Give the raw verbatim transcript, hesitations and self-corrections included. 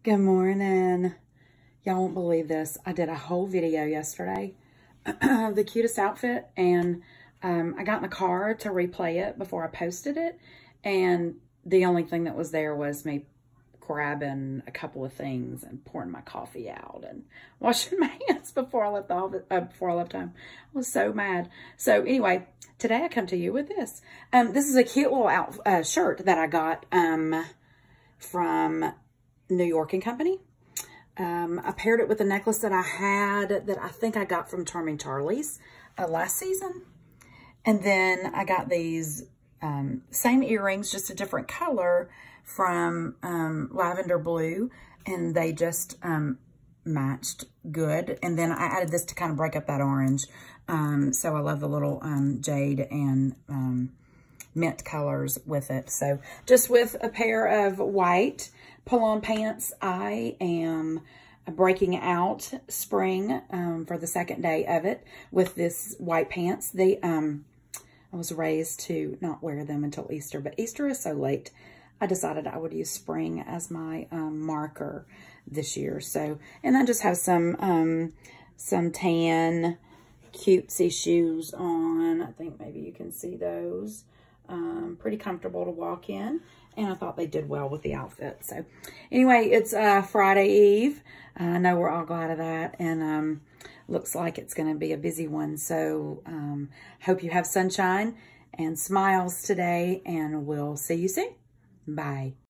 Good morning. Y'all won't believe this. I did a whole video yesterday of the cutest outfit, and um, I got in the car to replay it before I posted it, and the only thing that was there was me grabbing a couple of things and pouring my coffee out and washing my hands before I left the office, uh, before I left home. I was so mad. So anyway, today I come to you with this. Um, this is a cute little out, uh, shirt that I got um, from New York and Company. Um, I paired it with a necklace that I had that I think I got from Charming Charlie's uh, last season. And then I got these um, same earrings, just a different color from um, Lavender Blue. And they just um, matched good. And then I added this to kind of break up that orange. Um, so I love the little um, jade and um, mint colors with it. So just with a pair of white pull-on pants, I am breaking out spring um, for the second day of it with this white pants. They, um, I was raised to not wear them until Easter, but Easter is so late. I decided I would use spring as my um, marker this year. So, and I just have some um, some tan cutesy shoes on. I think maybe you can see those. Um, pretty comfortable to walk in, and I thought they did well with the outfit. So anyway, it's uh, Friday Eve. Uh, I know we're all glad of that, and um, looks like it's going to be a busy one. So um, hope you have sunshine and smiles today, and we'll see you soon. Bye.